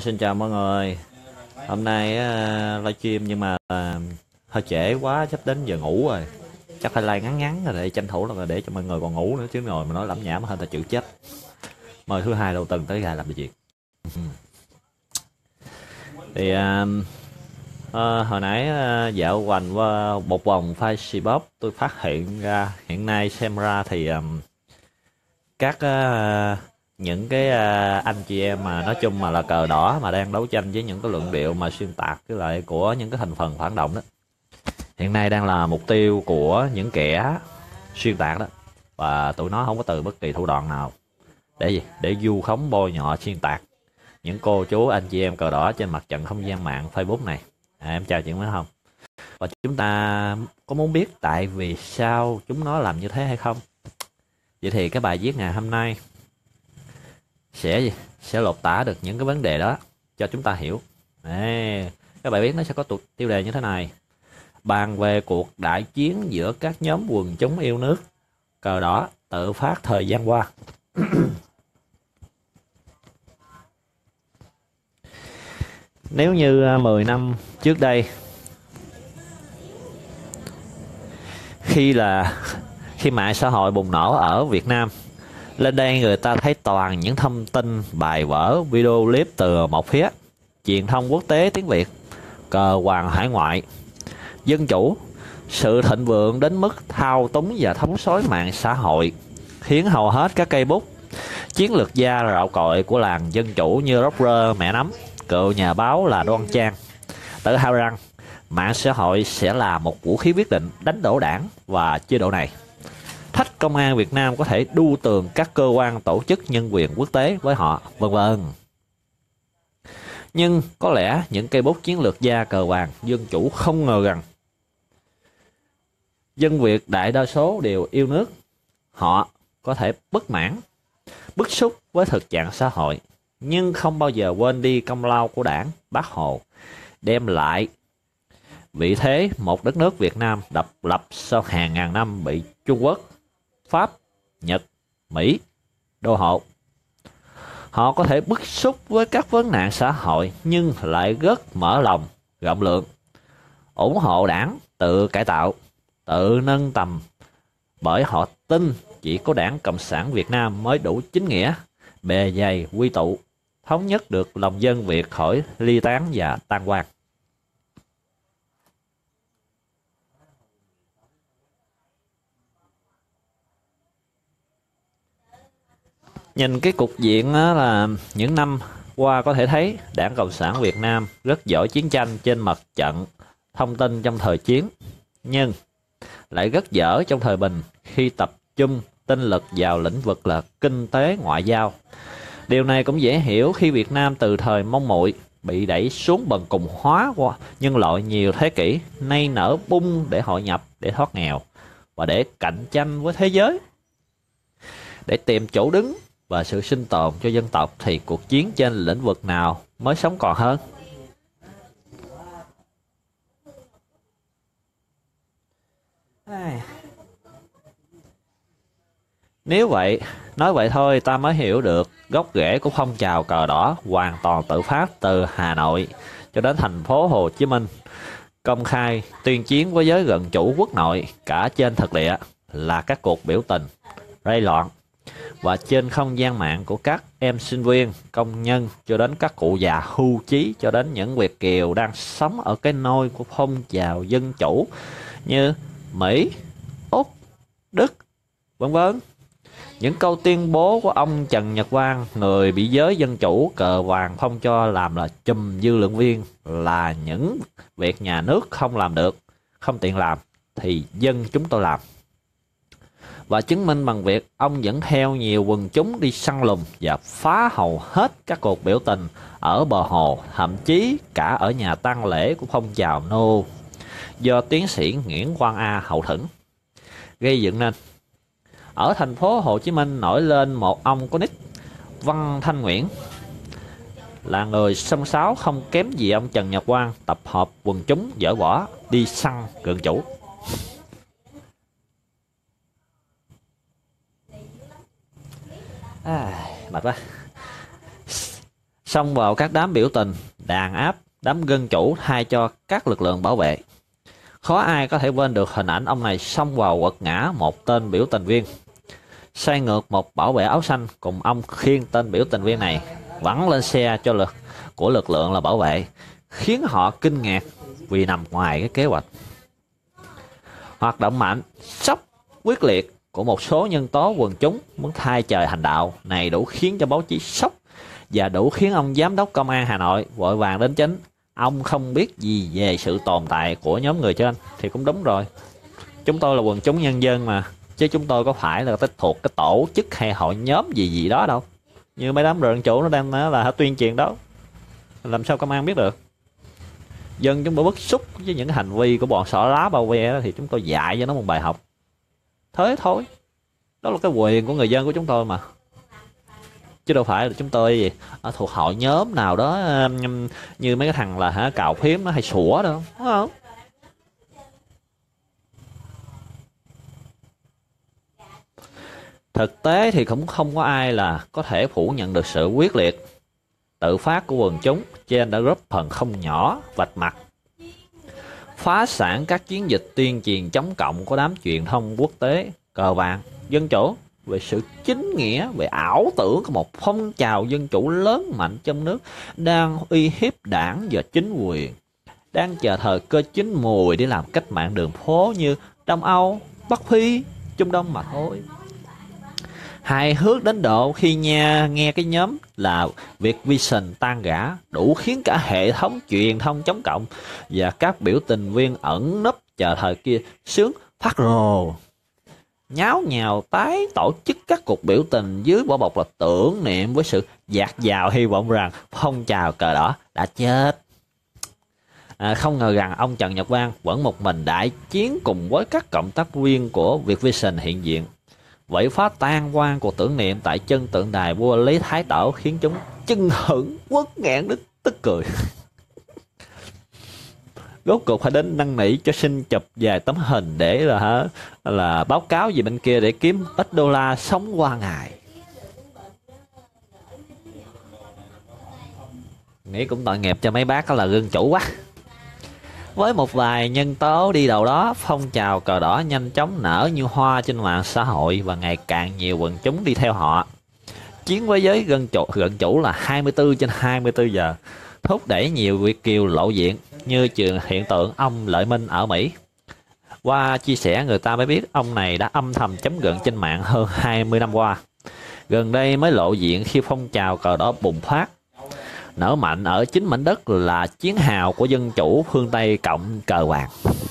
Xin chào mọi người. Hôm nay livestream nhưng mà hơi trễ quá, sắp đến giờ ngủ rồi. Chắc phải like ngắn ngắn rồi để tranh thủ là để cho mọi người còn ngủ nữa, chứ ngồi mà nói lẩm nhẩm hơn là chịu chết. Mời thứ hai đầu tuần tới ra làm việc. Thì hồi nãy dạo quanh qua một vòng Facebook, tôi phát hiện ra hiện nay xem ra thì các những cái anh chị em mà nói chung mà là cờ đỏ mà đang đấu tranh với những cái luận điệu mà xuyên tạc cái lại của những cái thành phần phản động đó, hiện nay đang là mục tiêu của những kẻ xuyên tạc đó, và tụi nó không có từ bất kỳ thủ đoạn nào để gì để vu khống bôi nhọ xuyên tạc những cô chú anh chị em cờ đỏ trên mặt trận không gian mạng Facebook này. Em chào chị, mới không? Và chúng ta có muốn biết tại vì sao chúng nó làm như thế hay không? Vậy thì cái bài viết ngày hôm nay sẽ lột tả được những cái vấn đề đó cho chúng ta hiểu. Cái bài viết nó sẽ có tiêu đề như thế này: bàn về cuộc đại chiến giữa các nhóm quần chúng yêu nước cờ đỏ tự phát thời gian qua. Nếu như 10 năm trước đây, khi mạng xã hội bùng nổ ở Việt Nam, lên đây người ta thấy toàn những thông tin, bài vở, video clip từ một phía: truyền thông quốc tế tiếng Việt, cờ hoàng hải ngoại, dân chủ, sự thịnh vượng đến mức thao túng và thống soái mạng xã hội, khiến hầu hết các cây bút, chiến lược gia rạo cội của làng dân chủ như Roger Mẹ Nắm, cựu nhà báo là Đoan Trang, tự hào rằng mạng xã hội sẽ là một vũ khí quyết định đánh đổ đảng và chế độ này, thách công an Việt Nam có thể đu tường các cơ quan tổ chức nhân quyền quốc tế với họ, vân vân. Nhưng có lẽ những cây bút chiến lược gia cờ vàng dân chủ không ngờ rằng dân Việt đại đa số đều yêu nước. Họ có thể bất mãn, bức xúc với thực trạng xã hội, nhưng không bao giờ quên đi công lao của Đảng, Bác Hồ đem lại vị thế một đất nước Việt Nam độc lập sau hàng ngàn năm bị Trung Quốc, Pháp, Nhật, Mỹ đô hộ. Họ có thể bức xúc với các vấn nạn xã hội nhưng lại rất mở lòng, rộng lượng, ủng hộ Đảng tự cải tạo, tự nâng tầm, bởi họ tin chỉ có Đảng Cộng sản Việt Nam mới đủ chính nghĩa, bề dày quy tụ, thống nhất được lòng dân Việt khỏi ly tán và tan hoang. Nhìn cái cục diện là những năm qua có thể thấy Đảng Cộng sản Việt Nam rất giỏi chiến tranh trên mặt trận thông tin trong thời chiến, nhưng lại rất dở trong thời bình khi tập trung tinh lực vào lĩnh vực là kinh tế ngoại giao. Điều này cũng dễ hiểu khi Việt Nam từ thời mông muội bị đẩy xuống bần cùng hóa qua nhân loại nhiều thế kỷ, nay nở bung để hội nhập, để thoát nghèo và để cạnh tranh với thế giới, để tìm chỗ đứng và sự sinh tồn cho dân tộc, thì cuộc chiến trên lĩnh vực nào mới sống còn hơn? Nếu vậy, nói vậy thôi ta mới hiểu được gốc rễ của phong trào cờ đỏ hoàn toàn tự phát từ Hà Nội cho đến thành phố Hồ Chí Minh, công khai tuyên chiến với giới gần chủ quốc nội cả trên thực địa là các cuộc biểu tình, gây loạn, và trên không gian mạng của các em sinh viên, công nhân cho đến các cụ già hưu trí, cho đến những Việt kiều đang sống ở cái nôi của phong trào dân chủ như Mỹ, Úc, Đức, vân vân. Những câu tuyên bố của ông Trần Nhật Quang, người bị giới dân chủ cờ vàng phong cho làm là chùm dư luận viên, là những việc nhà nước không làm được, không tiện làm thì dân chúng tôi làm. Và chứng minh bằng việc ông dẫn theo nhiều quần chúng đi săn lùng và phá hầu hết các cuộc biểu tình ở bờ hồ, thậm chí cả ở nhà tang lễ của phong trào nô do tiến sĩ Nguyễn Quang A hậu thuẫn gây dựng nên. Ở thành phố Hồ Chí Minh nổi lên một ông có nick Văn Thanh Nguyễn, là người xông xáo không kém gì ông Trần Nhật Quang, tập hợp quần chúng dỡ võ đi săn gần chủ. Mệt quá. xông vào các đám biểu tình, đàn áp đám dân chủ thay cho các lực lượng bảo vệ. Khó ai có thể quên được hình ảnh ông này xông vào quật ngã một tên biểu tình viên, xoay ngược một bảo vệ áo xanh cùng ông khiêng tên biểu tình viên này vẳng lên xe của lực lượng là bảo vệ, khiến họ kinh ngạc vì nằm ngoài cái kế hoạch. Hoạt động mạnh, sốc, quyết liệt của một số nhân tố quần chúng muốn thay trời hành đạo này đủ khiến cho báo chí sốc và đủ khiến ông giám đốc công an Hà Nội vội vàng đến chính. Ông không biết gì về sự tồn tại của nhóm người trên thì cũng đúng rồi. Chúng tôi là quần chúng nhân dân mà, chứ chúng tôi có phải là thuộc cái tổ chức hay hội nhóm gì đó đâu. Như mấy đám rợn chủ nó đang là tuyên truyền đó, làm sao công an biết được. Dân chúng tôi bức xúc với những cái hành vi của bọn xỏ lá bao ve đó, thì chúng tôi dạy cho nó một bài học. Thế thôi, đó là cái quyền của người dân của chúng tôi mà, chứ đâu phải là chúng tôi gì thuộc hội nhóm nào đó như mấy cái thằng là cào phím nó hay sủa đâu, đúng không? Thực tế thì cũng không có ai là có thể phủ nhận được sự quyết liệt, tự phát của quần chúng trên đã góp phần không nhỏ vạch mặt, phá sản các chiến dịch tuyên truyền chống cộng của đám truyền thông quốc tế cờ vàng dân chủ về sự chính nghĩa, về ảo tưởng của một phong trào dân chủ lớn mạnh trong nước đang uy hiếp đảng và chính quyền, đang chờ thời cơ chín mùi để làm cách mạng đường phố như Đông Âu, Bắc Phi, Trung Đông mà thôi. Hài hước đến độ khi nghe cái nhóm là Việt Vision tan rã đủ khiến cả hệ thống truyền thông chống cộng và các biểu tình viên ẩn nấp chờ thời kia sướng phát rồ, nháo nhào tái tổ chức các cuộc biểu tình dưới vỏ bọc là tưởng niệm với sự dạt dào hy vọng rằng phong trào cờ đỏ đã chết. Không ngờ rằng ông Trần Nhật Quang vẫn một mình đại chiến cùng với các cộng tác viên của Việt Vision hiện diện. Vậy phá tan quan cuộc tưởng niệm tại chân tượng đài vua Lý Thái Tổ khiến chúng chưng hửng quất nghẹn đến tức cười. Rốt cuộc phải đến năn nỉ cho xin chụp vài tấm hình để là báo cáo về bên kia để kiếm ít đô la sống qua ngày. Nghĩ cũng tội nghiệp cho mấy bác đó là dân chủ quá. Với một vài nhân tố đi đầu đó, phong trào cờ đỏ nhanh chóng nở như hoa trên mạng xã hội và ngày càng nhiều quần chúng đi theo họ. Chiến với giới gần chủ là 24/24 giờ, thúc đẩy nhiều Việt kiều lộ diện như hiện tượng ông Lợi Minh ở Mỹ. Qua chia sẻ người ta mới biết ông này đã âm thầm chống Gận trên mạng hơn 20 năm qua. Gần đây mới lộ diện khi phong trào cờ đỏ bùng phát, nở mạnh ở chính mảnh đất là chiến hào của dân chủ phương Tây cộng cờ vàng.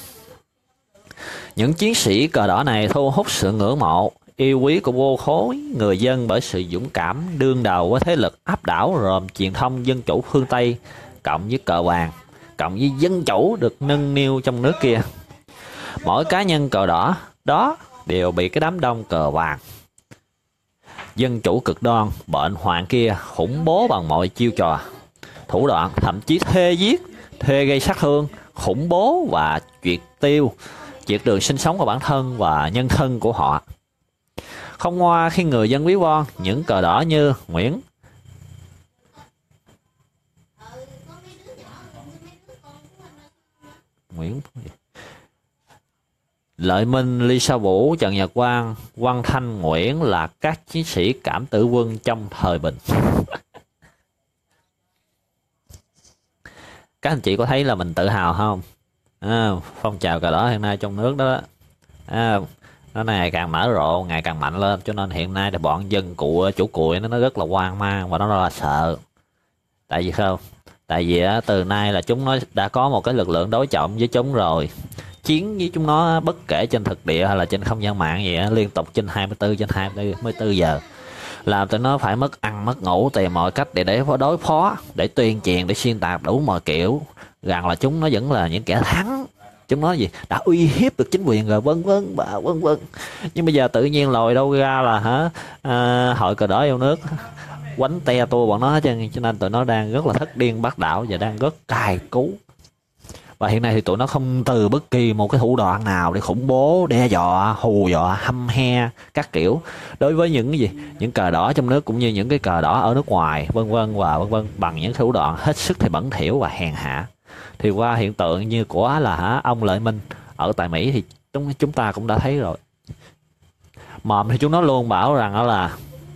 Những chiến sĩ cờ đỏ này thu hút sự ngưỡng mộ, yêu quý của vô khối người dân bởi sự dũng cảm đương đầu với thế lực áp đảo gồm truyền thông dân chủ phương Tây cộng với cờ vàng, cộng với dân chủ được nâng niu trong nước kia. Mỗi cá nhân cờ đỏ đó đều bị cái đám đông cờ vàng dân chủ cực đoan bệnh hoạn kia khủng bố bằng mọi chiêu trò, thủ đoạn, thậm chí thuê giết, thuê gây sát thương, khủng bố và triệt đường sinh sống của bản thân và nhân thân của họ. Không ngoa khi người dân ví von những cờ đỏ như Nguyễn Lợi Minh, Ly Sa Vũ, Trần Nhật Quang, Văn Thanh, Nguyễn là các chiến sĩ cảm tử quân trong thời bình. Các anh chị có thấy là mình tự hào không? Phong trào cờ đỏ hiện nay trong nước đó, nó ngày càng mở rộ, ngày càng mạnh lên, cho nên hiện nay thì bọn dân chủ cụi nó rất là hoang mang và nó rất là sợ. Tại vì không? Tại vì từ nay là chúng nó đã có một cái lực lượng đối trọng với chúng rồi. Chiến với chúng nó bất kể trên thực địa hay là trên không gian mạng gì liên tục trên 24 giờ, làm tụi nó phải mất ăn mất ngủ, tìm mọi cách để đối phó, để tuyên truyền, để xuyên tạc đủ mọi kiểu rằng là chúng nó vẫn là những kẻ thắng, chúng nó đã uy hiếp được chính quyền rồi, vân vân. Nhưng bây giờ tự nhiên lòi đâu ra là hội cờ đỏ yêu nước quánh te tua bọn nó, cho nên tụi nó đang rất là thất điên bát đảo và đang rất cay cú. Và hiện nay thì tụi nó không từ bất kỳ một cái thủ đoạn nào để khủng bố, đe dọa, hù dọa, hăm he các kiểu đối với những cái gì, những cờ đỏ trong nước cũng như những cái cờ đỏ ở nước ngoài, vân vân và vân vân, bằng những thủ đoạn hết sức thì bẩn thỉu và hèn hạ. Thì qua hiện tượng như của ông Lợi Minh ở tại Mỹ thì chúng ta cũng đã thấy rồi. Mồm thì chúng nó luôn bảo rằng đó là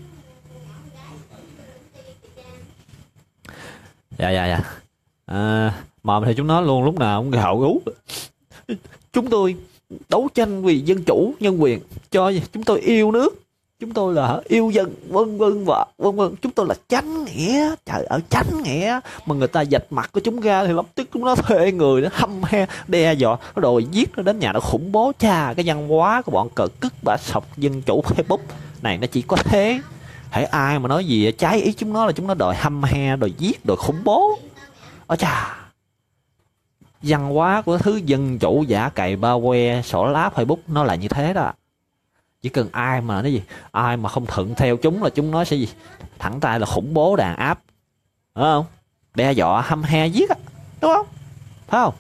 dạ mồm thì chúng nó luôn lúc nào cũng gào gú: chúng tôi đấu tranh vì dân chủ nhân quyền, cho chúng tôi yêu nước, chúng tôi là yêu dân, vân vân và vân vân, chúng tôi là chánh nghĩa. Trời ơi, chánh nghĩa mà người ta vạch mặt của chúng ra thì lập tức chúng nó thuê người nó hăm he đe dọa rồi giết nó đến nhà, nó khủng bố. Cha, cái văn hóa của bọn cờ cức bả sọc dân chủ Facebook này nó chỉ có thế. Hãy ai mà nói gì trái ý chúng nó là chúng nó đòi hăm he, đòi giết, đòi khủng bố. Ôi chà, văn hóa của thứ dân chủ giả cày ba que sổ lá Facebook nó là như thế đó. Chỉ cần ai mà nói gì, ai mà không thuận theo chúng là chúng nó sẽ gì, thẳng tay là khủng bố đàn áp, đúng không? Đe dọa, hăm he, giết á, đúng không? Phải không?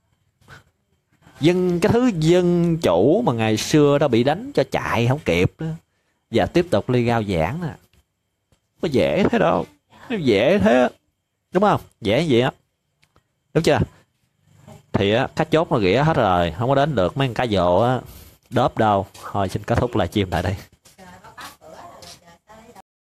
Cái thứ dân chủ mà ngày xưa đã bị đánh cho chạy không kịp đó, và tiếp tục ly gao giảng nè. Có dễ thế đâu, nó dễ thế, đúng không? Dễ vậy á, đúng chưa? Thì á, cá chốt nó ghĩa hết rồi, không có đến được mấy con cá dồ á đớp đâu. Thôi xin kết thúc livestream tại đây.